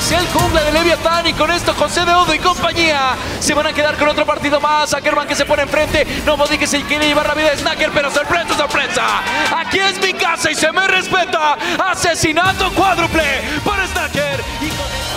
es el jungla de Leviatán, y con esto José de Odo y compañía se van a quedar con otro partido más. Ackerman que se pone enfrente, Nobody que se quiere llevar la vida de Snacker, pero sorpresa, sorpresa, aquí es mi casa y se me respeta. Asesinato cuádruple por Snacker, y con